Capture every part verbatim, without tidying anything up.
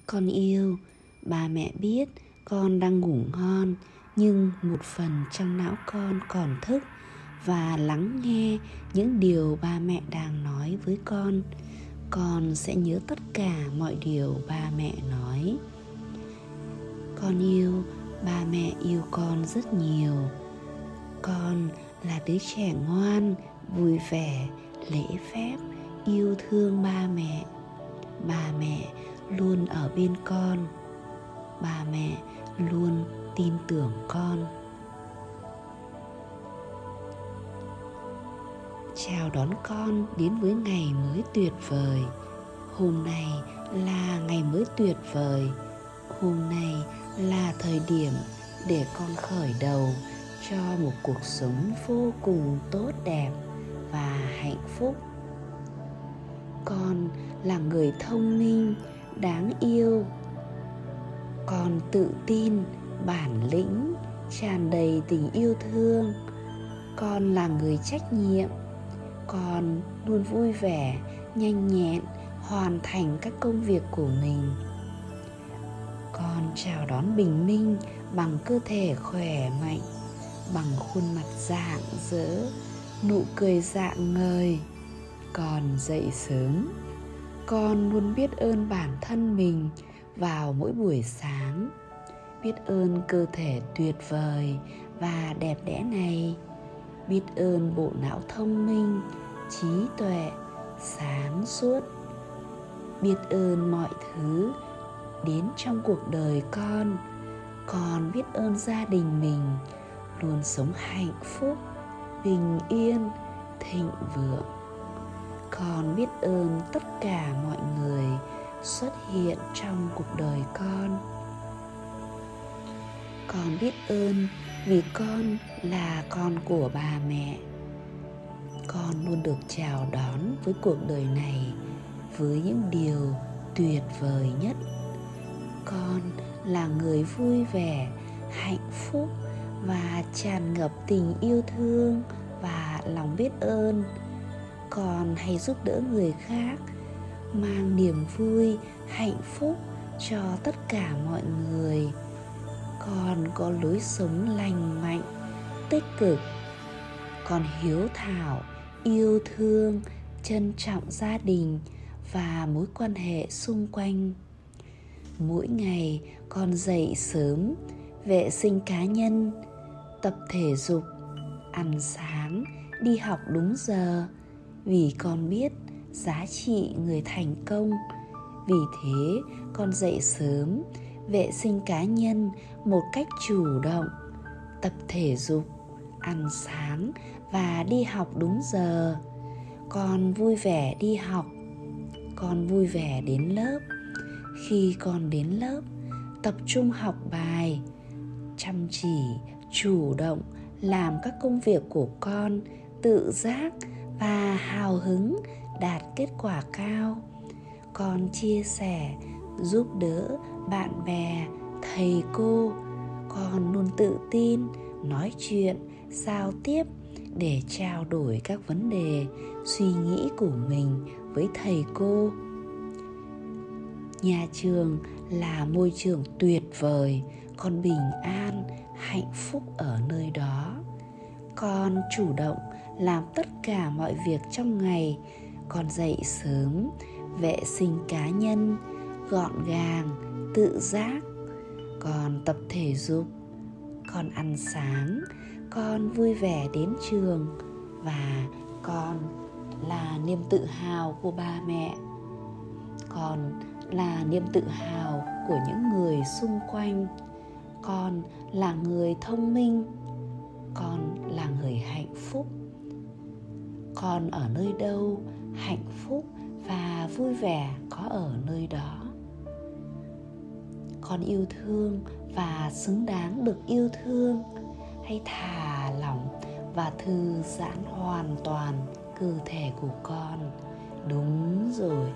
Con yêu, ba mẹ biết con đang ngủ ngon, nhưng một phần trong não con còn thức và lắng nghe những điều ba mẹ đang nói với con. Con sẽ nhớ tất cả mọi điều ba mẹ nói. Con yêu, ba mẹ yêu con rất nhiều. Con là đứa trẻ ngoan, vui vẻ, lễ phép, yêu thương ba mẹ. Ba mẹ luôn ở bên con. Ba mẹ luôn tin tưởng con. Chào đón con đến với ngày mới tuyệt vời. Hôm nay là ngày mới tuyệt vời. Hôm nay là thời điểm để con khởi đầu cho một cuộc sống vô cùng tốt đẹp và hạnh phúc. Con là người thông minh, đáng yêu. Con tự tin, bản lĩnh, tràn đầy tình yêu thương. Con là người trách nhiệm. Con luôn vui vẻ, nhanh nhẹn, hoàn thành các công việc của mình. Con chào đón bình minh bằng cơ thể khỏe mạnh, bằng khuôn mặt rạng rỡ, nụ cười rạng ngời. Con dậy sớm. Con luôn biết ơn bản thân mình vào mỗi buổi sáng. Biết ơn cơ thể tuyệt vời và đẹp đẽ này. Biết ơn bộ não thông minh, trí tuệ, sáng suốt. Biết ơn mọi thứ đến trong cuộc đời con. Con biết ơn gia đình mình luôn sống hạnh phúc, bình yên, thịnh vượng. Con biết ơn tất cả mọi người xuất hiện trong cuộc đời con. Con biết ơn vì con là con của ba mẹ. Con luôn được chào đón với cuộc đời này với những điều tuyệt vời nhất. Con là người vui vẻ, hạnh phúc và tràn ngập tình yêu thương và lòng biết ơn. Con hay giúp đỡ người khác, mang niềm vui, hạnh phúc cho tất cả mọi người. Con có lối sống lành mạnh, tích cực. Con hiếu thảo, yêu thương, trân trọng gia đình và mối quan hệ xung quanh. Mỗi ngày con dậy sớm, vệ sinh cá nhân, tập thể dục, ăn sáng, đi học đúng giờ. Vì con biết giá trị người thành công. Vì thế con dậy sớm, vệ sinh cá nhân một cách chủ động, tập thể dục, ăn sáng và đi học đúng giờ. Con vui vẻ đi học. Con vui vẻ đến lớp. Khi con đến lớp, tập trung học bài, chăm chỉ, chủ động làm các công việc của con, tự giác và hào hứng đạt kết quả cao. Con chia sẻ, giúp đỡ bạn bè, thầy cô. Con luôn tự tin, nói chuyện, giao tiếp để trao đổi các vấn đề, suy nghĩ của mình với thầy cô. Nhà trường là môi trường tuyệt vời. Con bình an, hạnh phúc ở nơi đó. Con chủ động làm tất cả mọi việc trong ngày. Con dậy sớm, vệ sinh cá nhân, gọn gàng, tự giác. Con tập thể dục. Con ăn sáng. Con vui vẻ đến trường. Và con là niềm tự hào của ba mẹ. Con là niềm tự hào của những người xung quanh. Con là người thông minh. Con là người hạnh phúc. Con ở nơi đâu, hạnh phúc và vui vẻ có ở nơi đó. Con yêu thương và xứng đáng được yêu thương. Hãy thả lỏng và thư giãn hoàn toàn cơ thể của con. Đúng rồi.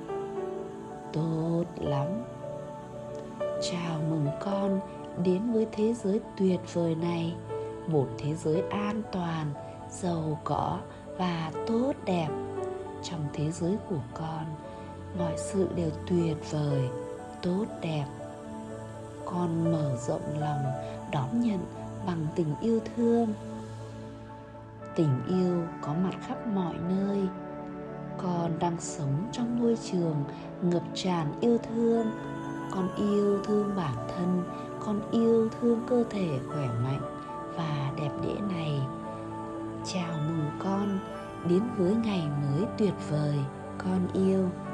Tốt lắm. Chào mừng con đến với thế giới tuyệt vời này. Một thế giới an toàn, giàu có và tốt đẹp. Trong thế giới của con, mọi sự đều tuyệt vời. tốt đẹp. Con mở rộng lòng đón nhận bằng tình yêu thương. Tình yêu có mặt khắp mọi nơi. Con đang sống trong môi trường ngập tràn yêu thương. Con yêu thương bản thân, con yêu thương cơ thể khỏe mạnh và đẹp đẽ này. Chào mừng con đến với ngày mới tuyệt vời, con yêu.